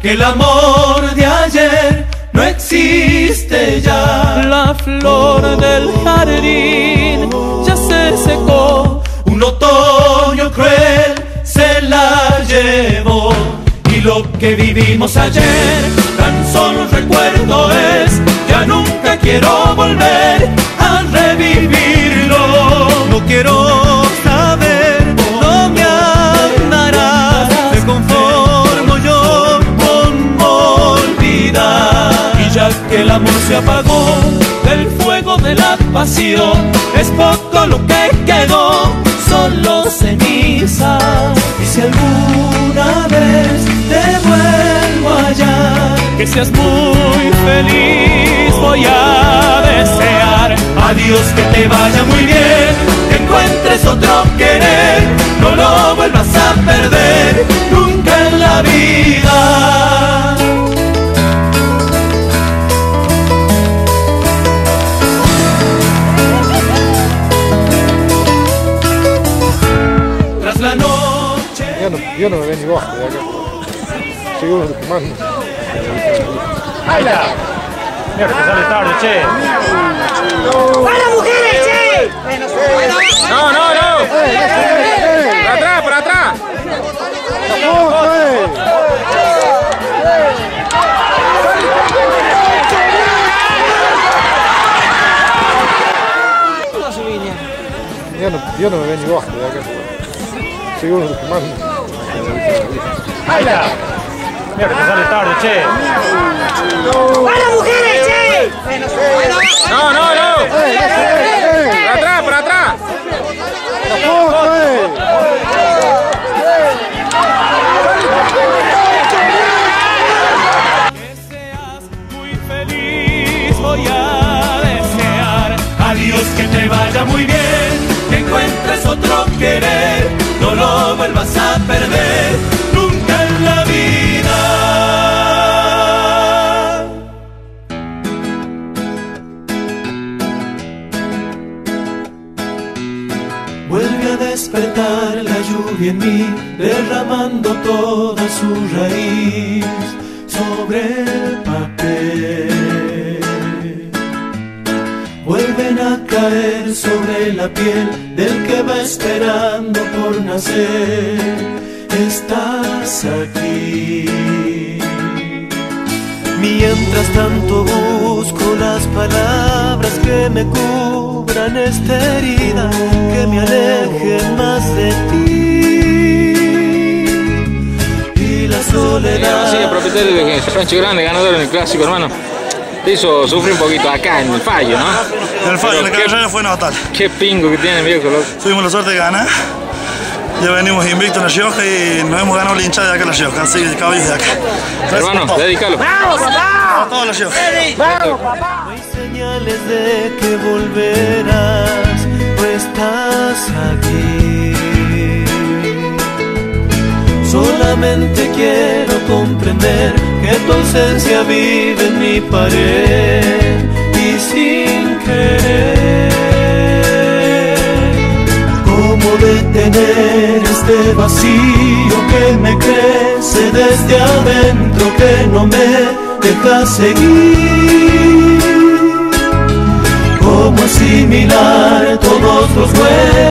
que el amor de ayer no existe ya. La flor del jardín ya se secó, un otoño cruel se la llevó. Y lo que vivimos ayer tan solo un recuerdo es. Ya nunca quiero volver a revivirlo. No quiero saber, no me amarás. Me conformo yo con olvidar. y ya que el amor se apagó del fuego de la pasión, es poco lo que quedó, solo cenizas. Y si alguna vez te vuelvo a hallar, Que seas muy feliz, voy a desear. adiós, que te vaya muy bien, que encuentres otro querer, no lo vuelvas a perder nunca en la vida. Tras la noche. Yo no me ven ni bajo de acá. Sigo quemando. ¡Baila! Mira que sale tarde, che. ¡Para mujeres, che! No, no, no. Por atrás, por atrás. Yo no me ven ni bajo de acá. Sigo quemando. ¡Baila! Mira que sale tarde, che. ¡Para mujeres, che! No, no, no. Por atrás, por atrás. Que seas muy feliz, voy a desear. Adiós, que te vaya muy bien, que encuentres otro querer, no lo vuelvas a perder nunca en la vida. Vuelve a despertar la lluvia en mí, derramando toda su raíz sobre el papel. Vuelven a caer sobre la piel del que va esperando por nacer. Estás aquí. Mientras tanto busco las palabras que me cubran esta herida, que me alejen más de ti. Y la soledad. Sí, el propietario de Rancho Grande, ganador en el clásico, hermano. Te hizo sufrir un poquito acá en el fallo, ¿no? El fallo, la carrera fue notable. Qué pingo que tiene, viejo, loco. Tuvimos la suerte de ganar. Ya venimos invictos en la Rioja y nos hemos ganado la hinchada de acá en la Rioja, así que caballos de acá. Hermano, dedícalo. ¡Vamos, papá! A toda la Rioja. ¡Vamos, papá! No hay señales de que volverás, no estás aquí. Solamente quiero comprender que tu ausencia vive en mi pared y sin querer. ¿Cómo detener este vacío que me crece desde adentro, que no me deja seguir? ¿Cómo asimilar todos los huecos